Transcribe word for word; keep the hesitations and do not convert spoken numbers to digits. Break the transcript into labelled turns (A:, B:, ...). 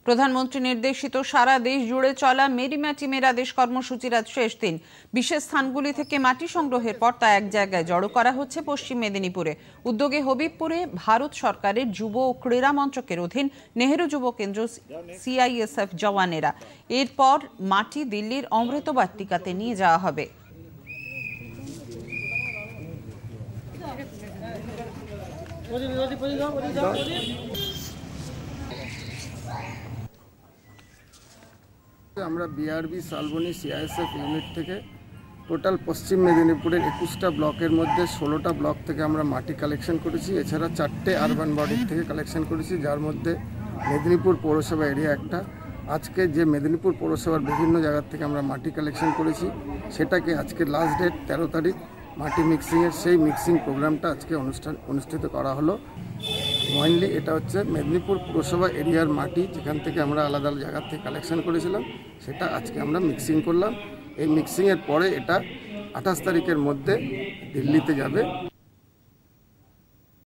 A: প্রধানমন্ত্রী নির্দেশিত সারা দেশ জুড়ে চলা মেরি মাটি মেরা দেশ কর্মসূচির আজ শেষ দিন। বিশেষ স্থানগুলি থেকে মাটি সংগ্রহের পর তা এক জায়গায় জড়ো করা হচ্ছে পশ্চিম মেদিনীপুরে। উদ্যোগে হবিবপুরে ভারত সরকারের যুব ও ক্রীড়া মন্ত্রকের অধীন নেহেরু যুব কেন্দ্র সিআইএসএফ জওয়ানেরা। এরপর মাটি দিল্লির অমৃত বাটিকাতে নিয়ে যাওয়া হবে।
B: আমরা বিআরবি শালবনী সিআইএসএফ ইউনিট থেকে টোটাল পশ্চিম মেদিনীপুরের একুশটা ব্লকের মধ্যে ষোলোটা ব্লক থেকে আমরা মাটি কালেকশন করেছি। এছাড়া চারটে আরবান বডির থেকে কালেকশন করেছি, যার মধ্যে মেদিনীপুর পৌরসভা এরিয়া একটা। আজকে যে মেদিনীপুর পৌরসভার বিভিন্ন জায়গার থেকে আমরা মাটি কালেকশন করেছি, সেটাকে আজকে লাস্ট ডেট তেরো তারিখ মাটি মিক্সিংয়ের সেই মিক্সিং প্রোগ্রামটা আজকে অনুষ্ঠান অনুষ্ঠিত করা হলো। মেইনলি এটা হচ্ছে মেদিনীপুর পুরসভা এরিয়ার মাটি, যেখান থেকে আমরা আলাদা আলাদা জায়গা থেকে কালেকশন করেছিলাম, সেটা আজকে আমরা মিক্সিং করলাম। এই মিক্সিংয়ের পরে এটা আঠাশ তারিখের মধ্যে দিল্লিতে যাবে।